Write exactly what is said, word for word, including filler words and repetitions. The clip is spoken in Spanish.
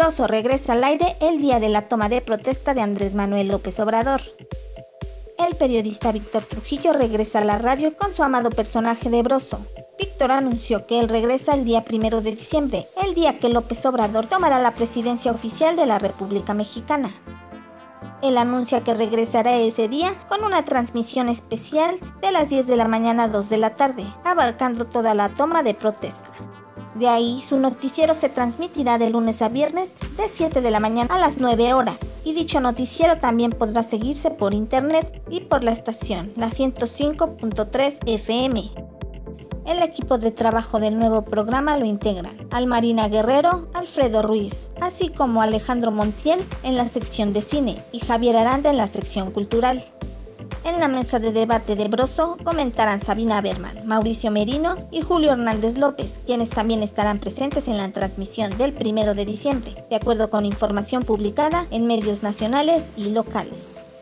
Broso regresa al aire el día de la toma de protesta de Andrés Manuel López Obrador. El periodista Víctor Trujillo regresa a la radio con su amado personaje de Broso. Víctor anunció que él regresa el día primero de diciembre, el día que López Obrador tomará la presidencia oficial de la República Mexicana. Él anuncia que regresará ese día con una transmisión especial de las diez de la mañana a dos de la tarde, abarcando toda la toma de protesta. De ahí, su noticiero se transmitirá de lunes a viernes de siete de la mañana a las nueve horas, y dicho noticiero también podrá seguirse por internet y por la estación, la ciento cinco punto tres F M. El equipo de trabajo del nuevo programa lo integran Almarina Guerrero, Alfredo Ruiz, así como Alejandro Montiel en la sección de cine y Javier Aranda en la sección cultural. En la mesa de debate de Broso comentarán Sabina Berman, Mauricio Merino y Julio Hernández López, quienes también estarán presentes en la transmisión del primero de diciembre, de acuerdo con información publicada en medios nacionales y locales.